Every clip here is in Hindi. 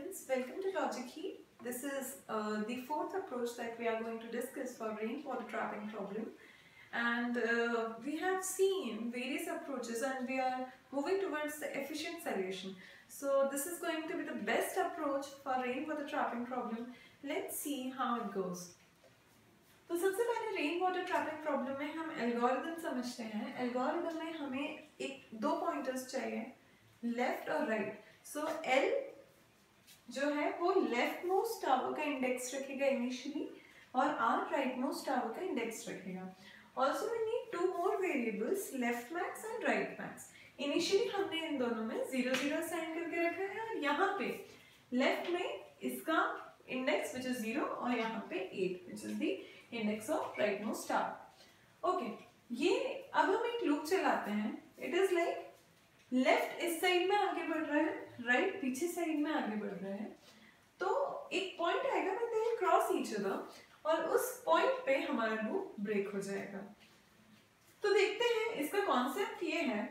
students, welcome to Logic Heat. This is the fourth approach that we are going to discuss for rainwater trapping problem. And we have seen various approaches and we are moving towards the efficient solution. So this is going to be the best approach for rainwater trapping problem. Let's see how it goes. तो सबसे पहले रेन वाटर ट्रैपिंग प्रॉब्लम में हम एल्गोरिथम समझते हैं. एल्गोरिथम में हमें दो पॉइंटर्स चाहिए, लेफ्ट और राइट. सो एल जो है वो लेफ्ट मोस्ट टावर का इंडेक्स रखेगा इनिशियली और आर राइट मोस्ट टावर का इंडेक्स रखेगा. Also we need to more variables, left max and right max. Initially हमने इन दोनों में 0 0 साइन करके रखा है और यहाँ पे लेफ्ट में इसका इंडेक्स विच इज 0 और यहाँ पे 8 which is the index of rightmost star. Okay, ये अब हम एक लूप चलाते हैं. इट इज लाइक लेफ्ट इस साइड में आगे बढ़ रहा है, राइट पीछे साइड में आगे बढ़ रहा है. तो एक पॉइंट आएगा when they cross each other और उस पॉइंट पे हमारा लूप ब्रेक हो जाएगा. तो देखते हैं, इसका कॉन्सेप्ट ये है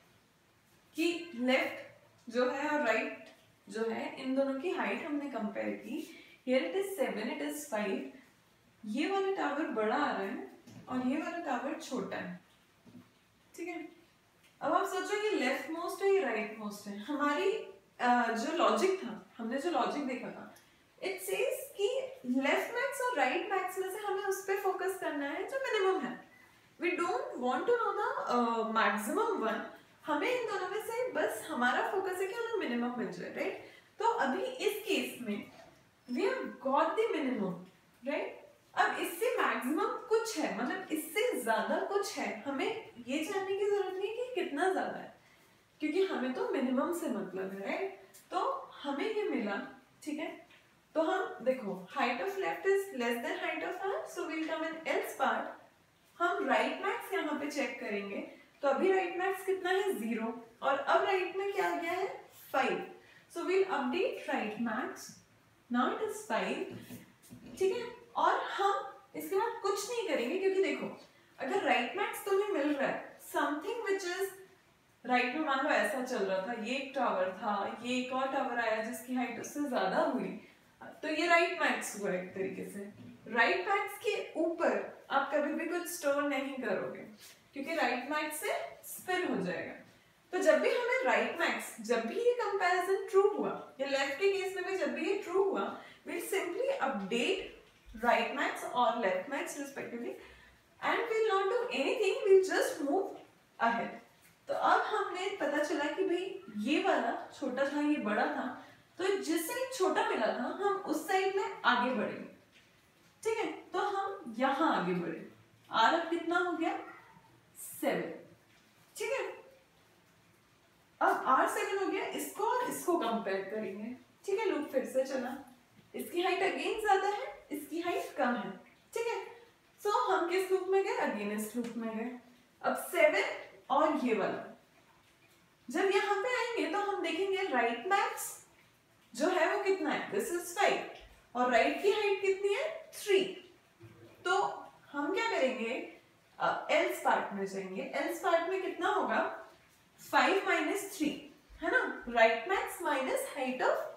कि लेफ्ट जो है और राइट जो है इन दोनों की हाइट हमने कंपेयर की. Here it is 7, it is 5. ये वाला टावर बड़ा आ रहा है और ये वाला टावर छोटा है. ठीक है, अब आप सोचो ये लेफ्ट मोस्ट है, ये राइट मोस्ट है. हमारी जो लॉजिक था, हमने जो लॉजिक देखा था, इट सेज कि लेफ्ट मैक्स और राइट मैक्स में से हमें उस पे फोकस करना है जो मिनिमम है. We don't want to know the maximum one. हमें इन दोनों में से बस हमारा फोकस है कि हमें मिनिमम मिल जाए, राइट. तो अभी इस केस में we have got the minimum, right. अब इससे मैक्सिमम कुछ है, मतलब इससे ज्यादा कुछ है, हमें ये जानने की जरूरत नहीं कि कितना ज्यादा है, क्योंकि हमें तो मिनिमम से मतलब है, राइट. तो हमें ये मिला, ठीक है. तो हम देखो, height of left is less than height of R, so we will come in else part. हम राइट मैक्स यहाँ पे चेक करेंगे. तो अभी राइट मैक्स कितना है, 0, और अब राइट में क्या आ गया है, 5. So we will update right max. Now it is 5, ठीक है. और हम इसके बाद कुछ नहीं करेंगे, क्योंकि देखो अगर राइट मैक्स तुम्हें मिल रहा है, समथिंग विच इज राइट में, मान लो ऐसा चल रहा था, ये एक टावर था, ये एक और टावर आया जिसकी हाइट उससे ज्यादा हुई, तो ये राइट मैक्स हुआ एक तरीके से. राइट मैक्स के ऊपर आप कभी भी कुछ स्टोर नहीं करोगे, क्योंकि राइट मैक्स से स्पिन हो जाएगा. तो जब भी हमें राइट मैक्स, जब भी ये कंपैरिजन ट्रू हुआ, या लेफ्ट के केस में भी जब भी ये ट्रू हुआ, will simply update right max or left max respectively and we'll not do anything, we'll just move ahead. तो अब हमने पता चला कि भाई ये वाला छोटा था, ये बड़ा था, तो जिस साइड छोटा मिला था हम उस साइड में आगे बढ़ेंगे, ठीक है. तो हम यहाँ आगे बढ़े. आर अब कितना हो गया, 7, ठीक है. अब आर 7 हो गया, इसको और इसको कंपेयर करेंगे, ठीक है. लूप फिर से चला, इसकी हाइट अगेन ज्यादा है, इसकी हाइट कम है, ठीक है. सो हम किस लूप में गए, अगेन इस लूप में गए. अब 7 और ये वाला जब यहाँ पे आएंगे तो हम देखेंगे राइट मैक्स जो है वो कितना है, दिस इज 5, और राइट की हाइट कितनी है, 3. तो हम क्या करेंगे, एल्स पार्ट में जाएंगे. एल्स पार्ट में कितना होगा, 5 - 3 है ना, right max minus height of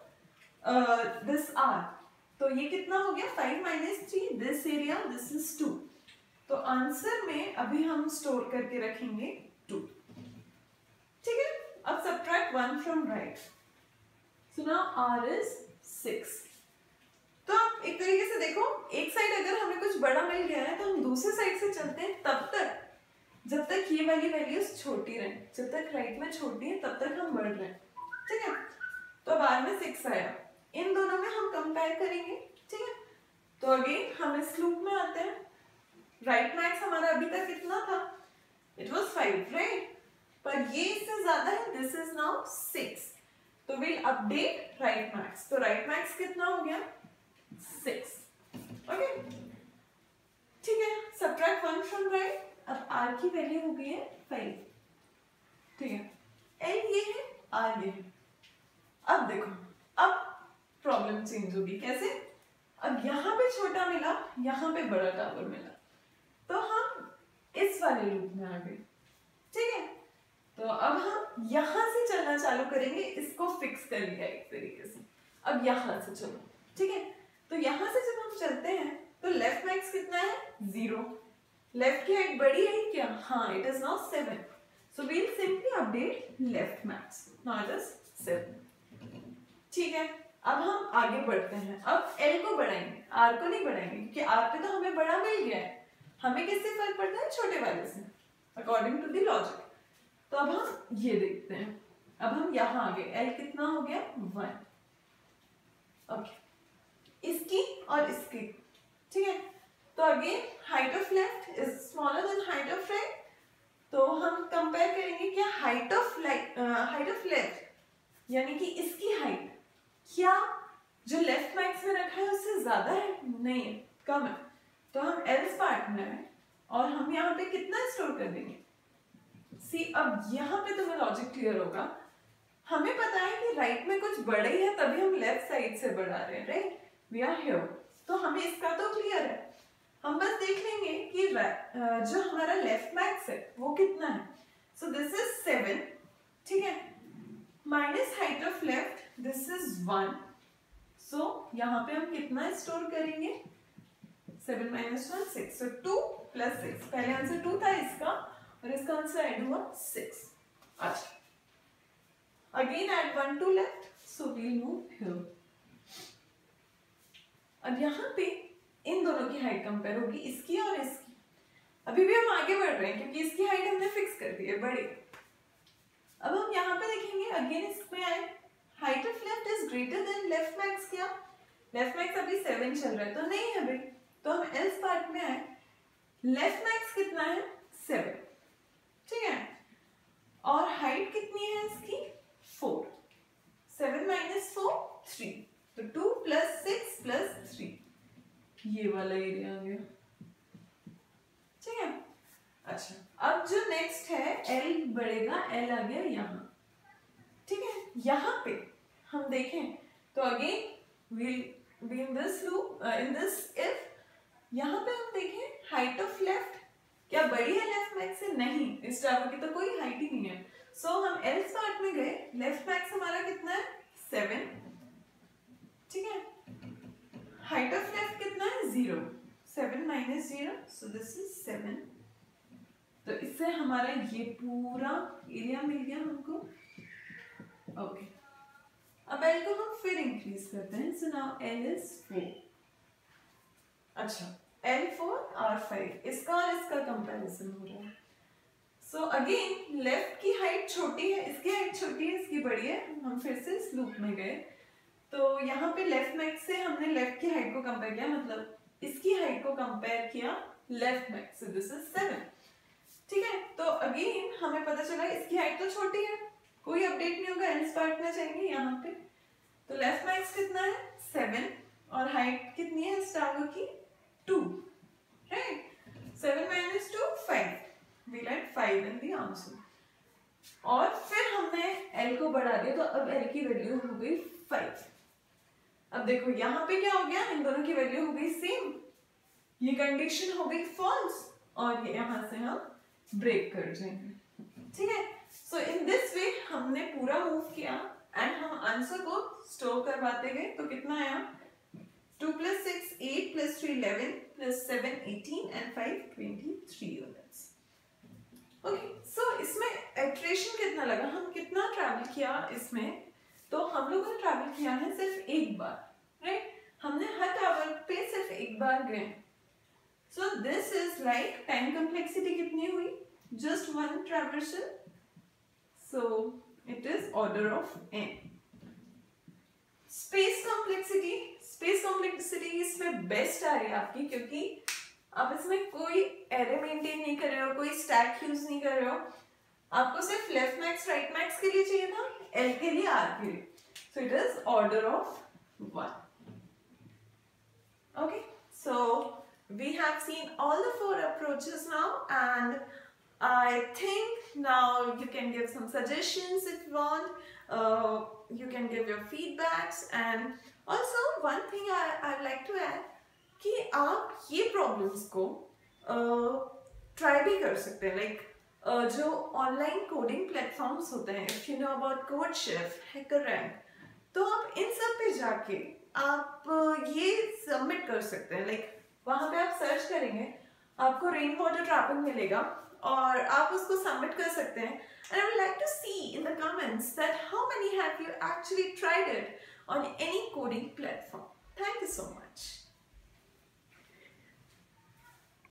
this R. तो ये कितना हो गया, 5 - 3, दिस एरिया, दिस इज 2. तो आंसर में अभी हम स्टोर करके रखेंगे 2, ठीक है. अब subtract 1 from right. So now R is 6. तो आप एक तरीके से देखो, एक साइड अगर हमें कुछ बड़ा मिल गया है तो हम दूसरे साइड से चलते हैं तब तक जब तक ये वाली वैल्यूज छोटी रहे. जब तक राइट में छोटी है तब तक हम बढ़ रहे हैं, ठीक है. तो अब आर में 6 आया, इन दोनों में हम कंपेयर करेंगे, ठीक है. तो अगेन हम इस लूप में आते हैं. राइट मैक्स हमारा अभी तक कितना था, इट वाज 5, राइट. पर ये इससे ज्यादा है, दिस इज नाउ 6. तो विल अपडेट राइट मैक्स. तो राइट मैक्स कितना हो गया, 6, ओके, ठीक है. Subtract 1 from right. अब आर की वैल्यू हो गई है 5, ठीक है. एल ये है, आर ये है. अब देखो, अब प्रॉब्लम चेंज होगी. कैसे, अब यहाँ पे छोटा मिला, यहाँ पे बड़ा टावर मिला, तो हम इस वाले लूप में आ गए, ठीक है. तो अब हम यहाँ से चलना चालू करेंगे, इसको फिक्स कर लिया एक तरीके से. अब यहाँ से चलो, ठीक है। तो यहाँ से जब हम चलते हैं तो लेफ्ट मैक्स कितना है 0, लेफ्ट की हाइट बड़ी है क्या, हाँ it is now 7, so we will simply update left max, now it is 7, ठीक है। अब हम आगे बढ़ते हैं, अब L को बढ़ाएंगे, R को नहीं बढ़ाएंगे क्योंकि R पे तो हमें बड़ा मिल गया है, हमें किससे फर्क पड़ता है, छोटे वाले से, अकॉर्डिंग टू द लॉजिक। तो अब हम ये देखते हैं, अब हम यहाँ आ गए, L कितना हो गया 1, ओके, इसकी और इसकी, ठीक है। तो again height of left is smaller than height of right, तो हम कंपेयर करेंगे क्या, हाइट ऑफ लेफ्ट यानी कि इसकी हाइट क्या जो लेफ्ट मैक्स में रखा है उससे ज्यादा है, नहीं है, कम है, तो हम एल्स पार्ट में है और हम यहाँ पे कितना स्टोर कर देंगे। सी अब यहाँ पे तुम्हें लॉजिक क्लियर होगा, हमें पता है कि राइट में कुछ बड़ा ही है तभी हम लेफ्ट साइड से बढ़ा रहे हैं, राइट, वी आर हियर, तो हमें इसका तो क्लियर है, हम बस देख लेंगे कि जो हमारा लेफ्ट मैक्स है वो कितना है, सो दिस इज 7, ठीक है, minus height of left this is 1, so यहाँ पे हम कितना स्टोर करेंगे, 7 minus 1 6, so 2 plus 6, पहले आंसर 2 था इसका और इसका आंसर ऐड हुआ 6, अच्छा, again add 1 to left, so we'll move here। अब यहाँ पे इन दोनों की हाइट कंपेयर होगी, इसकी और इसकी, अभी भी हम आगे बढ़ रहे हैं क्योंकि इसकी हाइट हमने फिक्स कर दी है बड़ी। अब हम यहाँ पे देखेंगे, अगेन इसमें आए, height of left is greater than left max, क्या लेफ्ट मैक्स अभी 7 चल रहा है तो नहीं है भाई, तो हम एल्स पार्ट में आए, लेफ्ट मैक्स कितना है 7, ठीक है, और हाइट कितनी है इसकी 4, 7 minus 4 3, तो 2 plus 6 plus 3, ये वाला एरिया आ गया, ठीक है। अच्छा, अब जो नेक्स्ट है L बढ़ेगा, L आ गया यहाँ, ठीक है। यहाँ पे हम देखें तो again we'll be in this loop, in this if, यहाँ पे हम देखें हाइट ऑफ लेफ्ट क्या बड़ी है लेफ्ट मैक्स से, नहीं, इस टावर की तो कोई हाइट ही नहीं है, सो हम एल पार्ट में गए, लेफ्ट मैक्स हमारा कितना है 7, ठीक है, हाइट ऑफ लेफ्ट कितना है 0, 7 minus 0, so this is 7, तो इससे हमारा ये पूरा एरिया मिल गया हमको, ओके। अब L को हम फिर इंक्रीज करते हैं, सो नाउ L इज 4, अच्छा, L4 R5, इसका और इसका कंपैरिजन हो रहा है, सो अगेन लेफ्ट की हाइट छोटी है, इसकी हाइट छोटी है, इसकी बड़ी है, हम फिर से इस लूप में गए, तो यहाँ पे लेफ्ट मैक्स से हमने लेफ्ट की हाइट को कंपेयर किया, मतलब इसकी हाइट को कंपेयर किया लेफ्ट मैक्स से, दिस इज 7, ठीक है। तो अगेन हमें पता चला इसकी हाइट तो छोटी है, कोई अपडेट नहीं होगा, एल्स पार्ट में जाएंगे यहाँ पे, तो लेफ्ट मैक्स कितना है 7 और हाइट कितनी है इस टावर की 2, right, 7 minus 2 5, we'll add 5 in the answer, और फिर हमने L को बढ़ा दिया, तो अब L की वैल्यू हो गई 5। अब देखो यहाँ पे क्या हो गया, इन दोनों की वैल्यू हो गई सेम, ये कंडीशन हो गई फॉल्स और ये यहाँ से हम ब्रेक कर जाएंगे, ठीक है। सो इन दिस वे हमने पूरा मूव किया एंड हम आंसर को स्टोर करवाते गए, तो कितना आया 2 plus 6 8 plus 3 11 plus 7 18 and 5 23 units, okay. So इसमें इटरेशन कितना लगा, हम कितना ट्रैवल किया इसमें, तो हम लोगों ने ट्रैवल किया है सिर्फ एक बार, राइट, हमने हर टावर पे सिर्फ एक बार गए, so this is like time complexity कितनी हुई, just 1 traversal, so it is order of n। Space complexity इसमें बेस्ट आ रही है आपकी, क्योंकि आप इसमें कोई एरे मेंटेन नहीं कर रहे हो, कोई स्टैक यूज नहीं कर रहे हो, आपको सिर्फ लेफ्ट मैक्स राइट मैक्स के लिए चाहिए था, L के लिए R के लिए, so it is order of 1, okay। So we have seen all the 4 approaches now, and I think now you can give some suggestions if you want, you can give your feedbacks, and also one thing I'd like to add कि आप ये प्रॉब्लम्स को ट्राई भी कर सकते हैं, लाइक जो ऑनलाइन कोडिंग प्लेटफॉर्म्स होते हैं, if you know about CodeChef, HackerRank, तो आप इन सब पे जाके आप ये सबमिट कर सकते हैं। लाइक वहां पे आप सर्च करेंगे, आपको रेन वाटर ट्रैपिंग मिलेगा और आप उसको सबमिट कर सकते हैं। And I would like to see in the comments that how many have you actually tried it on any coding platform. Thank you so much.